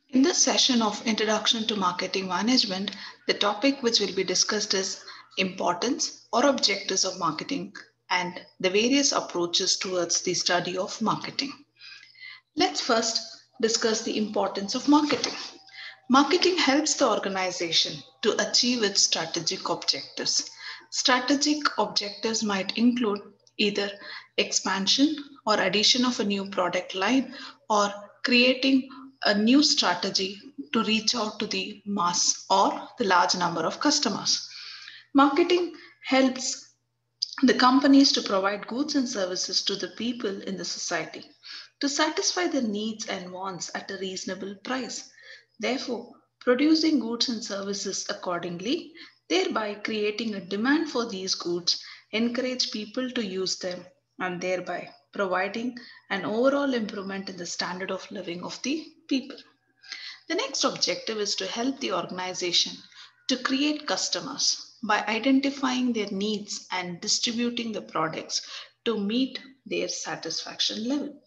In this session of Introduction to Marketing Management, the topic which will be discussed is importance or objectives of marketing and the various approaches towards the study of marketing. Let's first discuss the importance of marketing. Marketing helps the organization to achieve its strategic objectives. Strategic objectives might include either expansion or addition of a new product line or creating a new strategy to reach out to the mass or the large number of customers. Marketing helps the companies to provide goods and services to the people in the society to satisfy their needs and wants at a reasonable price. Therefore, producing goods and services accordingly, thereby creating a demand for these goods, encourage people to use them, and thereby providing an overall improvement in the standard of living of the people. The next objective is to help the organization to create customers by identifying their needs and distributing the products to meet their satisfaction level.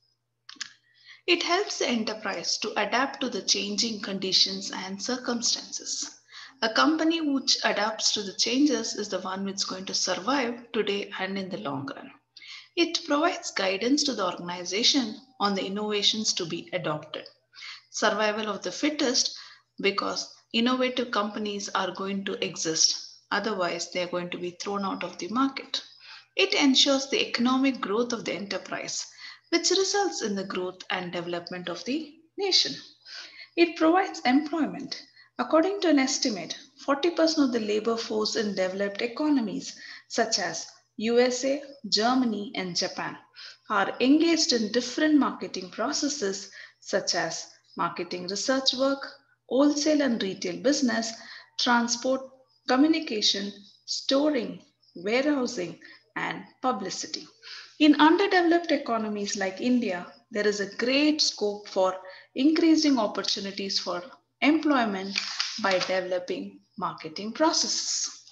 It helps the enterprise to adapt to the changing conditions and circumstances. A company which adapts to the changes is the one which is going to survive today and in the long run. It provides guidance to the organization on the innovations to be adopted. Survival of the fittest, because innovative companies are going to exist, otherwise they are going to be thrown out of the market. It ensures the economic growth of the enterprise, which results in the growth and development of the nation. It provides employment. According to an estimate, 40% of the labor force in developed economies such as USA, Germany, and Japan are engaged in different marketing processes such as marketing research work, wholesale and retail business, transport, communication, storing, warehousing, and publicity. In underdeveloped economies like India, there is a great scope for increasing opportunities for employment by developing marketing processes.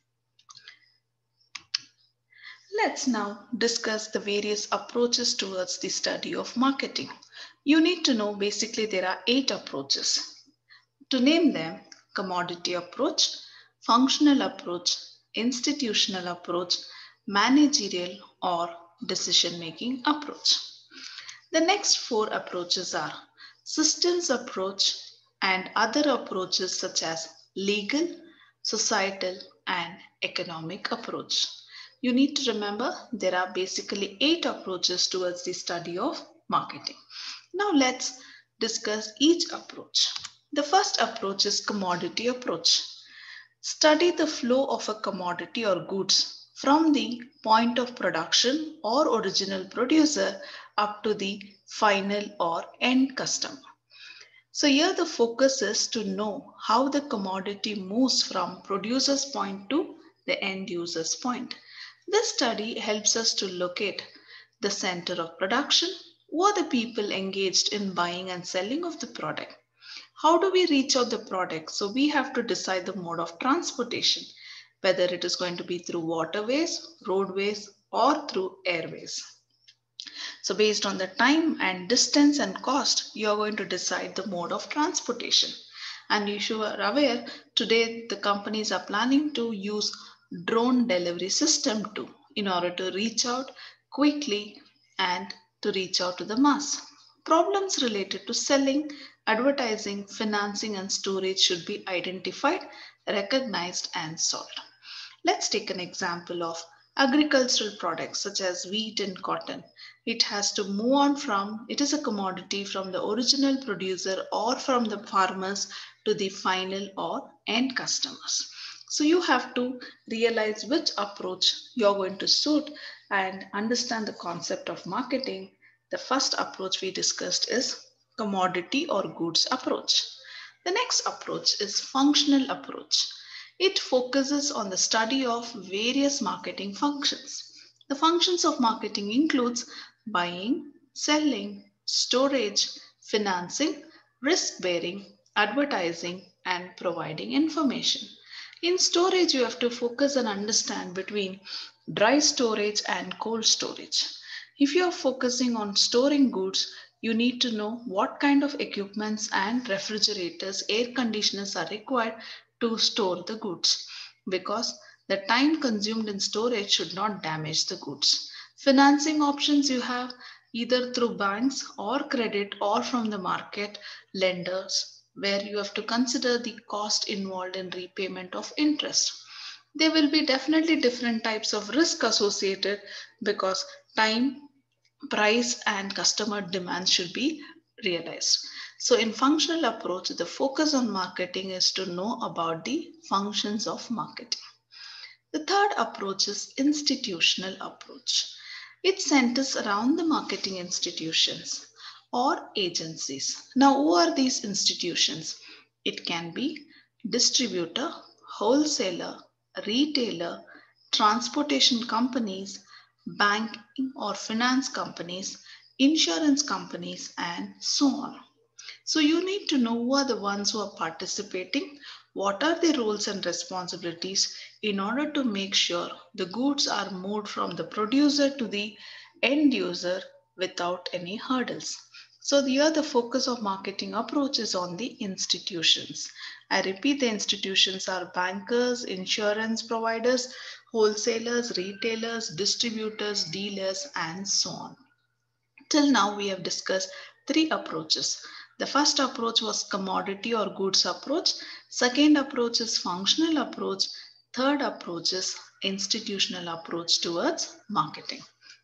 Let's now discuss the various approaches towards the study of marketing. You need to know basically there are 8 approaches. To name them: commodity approach, functional approach, institutional approach, managerial or decision making approach. The next 4 approaches are systems approach and other approaches such as legal, societal, and economic approach. You need to remember there are basically 8 approaches towards the study of marketing. Now let's discuss each approach. The first approach is commodity approach. Study the flow of a commodity or goods from the point of production or original producer up to the final or end customer. So here the focus is to know how the commodity moves from producer's point to the end user's point. This study helps us to locate the center of production, who are the people engaged in buying and selling of the product. How do we reach out the product? So we have to decide the mode of transportation, whether it is going to be through waterways, roadways, or through airways. So based on the time and distance and cost, you are going to decide the mode of transportation. And you are aware, today the companies are planning to use drone delivery system too in order to reach out quickly and to reach out to the mass. Problems related to selling, advertising, financing, and storage should be identified, recognized, and solved. Let's take an example of agricultural products such as wheat and cotton. It has to move on from, it is a commodity from the original producer or from the farmers to the final or end customers. So you have to realize which approach you're going to suit and understand the concept of marketing. The first approach we discussed is commodity or goods approach. The next approach is functional approach. It focuses on the study of various marketing functions. The functions of marketing includes buying, selling, storage, financing, risk bearing, advertising, and providing information. In storage, you have to focus and understand between dry storage and cold storage. If you are focusing on storing goods, You need to know what kind of equipments and refrigerators, air conditioners are required to store the goods, because the time consumed in storage should not damage the goods. Financing options you have either through banks or credit or from the market lenders, where you have to consider the cost involved in repayment of interest. There will be definitely different types of risk associated, because time, price and customer demand should be realized. So in functional approach, the focus on marketing is to know about the functions of marketing. The third approach is institutional approach. It centers around the marketing institutions or agencies. Now, who are these institutions? It can be distributor, wholesaler, retailer, transportation companies, banking or finance companies, insurance companies, and so on. So you need to know who are the ones who are participating, what are their roles and responsibilities in order to make sure the goods are moved from the producer to the end user without any hurdles. So here the focus of marketing approach is on the institutions. I repeat, the institutions are bankers, insurance providers, wholesalers, retailers, distributors, dealers, and so on. Till now, we have discussed three approaches. The first approach was commodity or goods approach. Second approach is functional approach. Third approach is institutional approach towards marketing.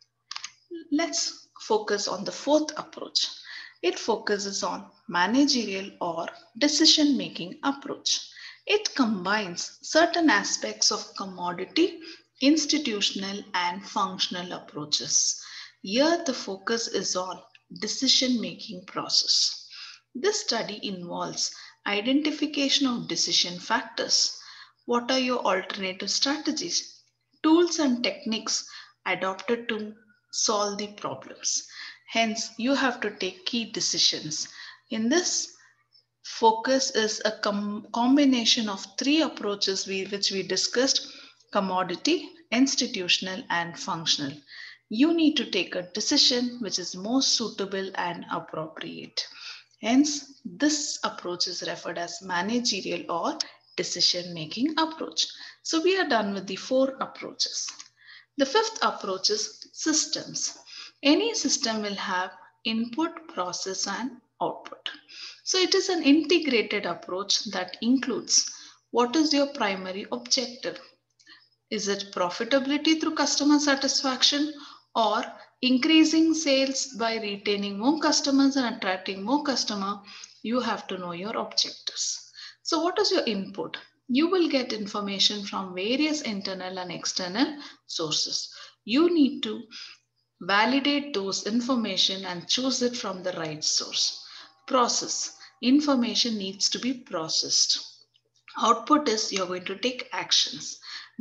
Let's focus on the fourth approach. It focuses on managerial or decision making approach. It combines certain aspects of commodity, institutional, and functional approaches. Here, the focus is on decision making process. This study involves identification of decision factors. What are your alternative strategies, tools, and techniques adopted to solve the problems? Hence, you have to take key decisions. In this, focus is a combination of three approaches which we discussed: commodity, institutional, and functional. You need to take a decision which is most suitable and appropriate. Hence, this approach is referred as managerial or decision making approach. So, we are done with the four approaches. The fifth approach is systems. Any system will have input, process, and output. So it is an integrated approach that includes: what is your primary objective? Is it profitability through customer satisfaction, or increasing sales by retaining more customers and attracting more customers? You have to know your objectives. So what is your input? You will get information from various internal and external sources. You need to validate those information and choose it from the right source. Process. Information needs to be processed. Output is you're going to take actions.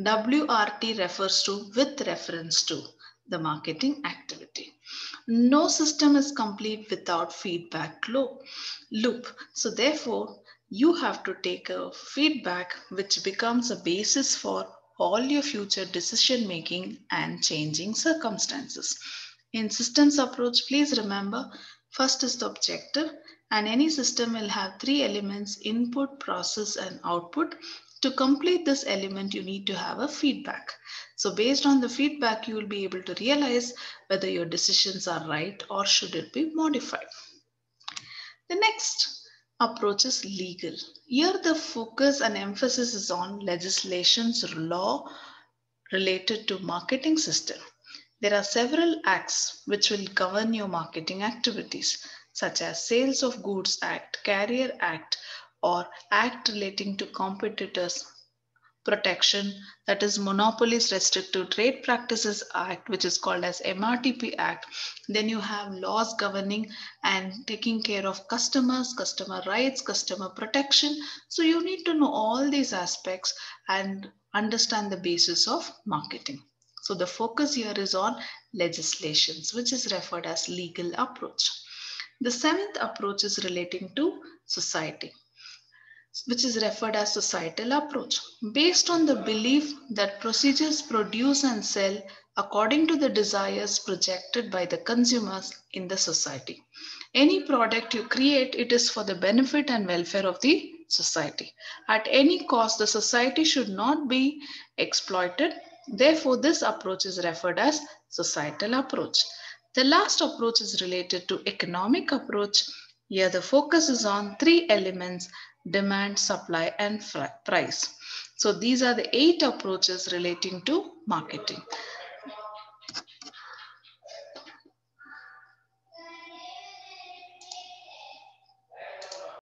WRT refers to with reference to the marketing activity. No system is complete without feedback loop. So therefore, you have to take a feedback which becomes a basis for all your future decision making and changing circumstances. In systems approach, please remember, first is the objective, and any system will have three elements: input, process, and output. To complete this element, you need to have a feedback. So based on the feedback, you will be able to realize whether your decisions are right or should it be modified. The next approach is legal. Here the focus and emphasis is on legislations, law related to marketing system. There are several acts which will govern your marketing activities, such as Sales of Goods Act, Carrier Act, or Act relating to competitors protection, that is Monopolies Restrictive Trade Practices Act, which is called as MRTP Act. Then you have laws governing and taking care of customers, customer rights, customer protection. So you need to know all these aspects and understand the basis of marketing. So the focus here is on legislations, which is referred as legal approach. The seventh approach is relating to society, which is referred as societal approach, based on the belief that procedures produce and sell according to the desires projected by the consumers in the society. Any product you create, it is for the benefit and welfare of the society. At any cost, the society should not be exploited. Therefore, this approach is referred as societal approach. The last approach is related to economic approach. Here the focus is on three elements: demand, supply and price. So these are the 8 approaches relating to marketing.